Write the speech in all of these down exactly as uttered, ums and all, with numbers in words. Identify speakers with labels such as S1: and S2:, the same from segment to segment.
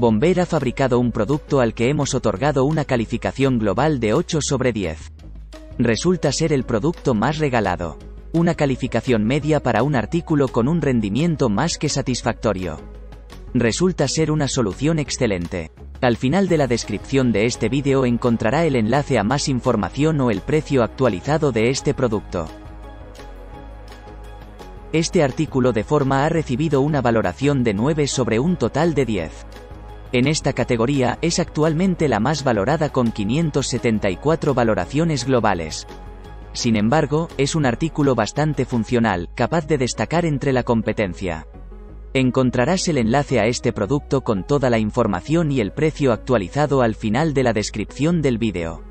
S1: Bomber ha fabricado un producto al que hemos otorgado una calificación global de ocho sobre diez. Resulta ser el producto más regalado. Una calificación media para un artículo con un rendimiento más que satisfactorio. Resulta ser una solución excelente. Al final de la descripción de este vídeo encontrará el enlace a más información o el precio actualizado de este producto. Este artículo de forma ha recibido una valoración de nueve sobre un total de diez. En esta categoría es actualmente la más valorada con quinientas setenta y cuatro valoraciones globales. Sin embargo, es un artículo bastante funcional, capaz de destacar entre la competencia. Encontrarás el enlace a este producto con toda la información y el precio actualizado al final de la descripción del vídeo.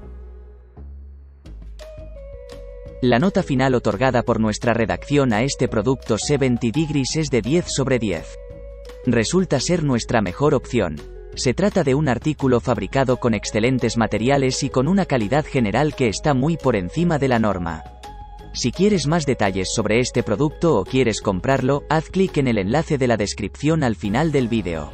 S1: La nota final otorgada por nuestra redacción a este producto setenta Degrees es de diez sobre diez. Resulta ser nuestra mejor opción. Se trata de un artículo fabricado con excelentes materiales y con una calidad general que está muy por encima de la norma. Si quieres más detalles sobre este producto o quieres comprarlo, haz clic en el enlace de la descripción al final del vídeo.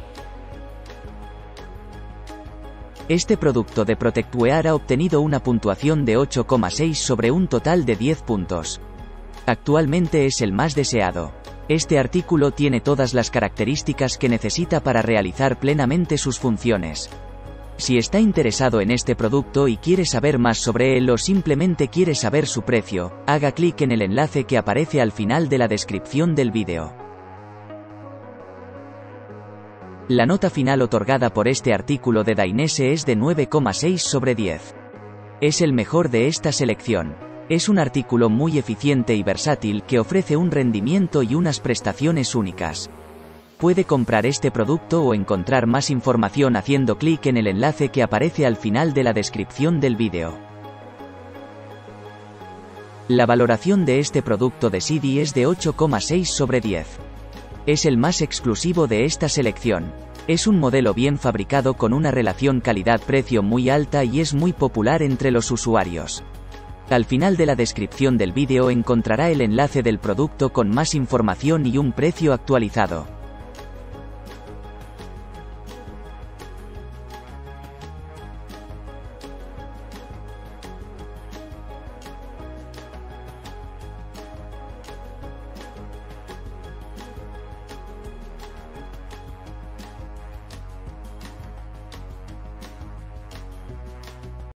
S1: Este producto de Protectwear ha obtenido una puntuación de ocho coma seis sobre un total de diez puntos. Actualmente es el más deseado. Este artículo tiene todas las características que necesita para realizar plenamente sus funciones. Si está interesado en este producto y quiere saber más sobre él o simplemente quiere saber su precio, haga clic en el enlace que aparece al final de la descripción del vídeo. La nota final otorgada por este artículo de Dainese es de nueve coma seis sobre diez. Es el mejor de esta selección. Es un artículo muy eficiente y versátil que ofrece un rendimiento y unas prestaciones únicas. Puede comprar este producto o encontrar más información haciendo clic en el enlace que aparece al final de la descripción del vídeo. La valoración de este producto de Sidi es de ocho coma seis sobre diez. Es el más exclusivo de esta selección. Es un modelo bien fabricado con una relación calidad-precio muy alta y es muy popular entre los usuarios. Al final de la descripción del vídeo encontrará el enlace del producto con más información y un precio actualizado.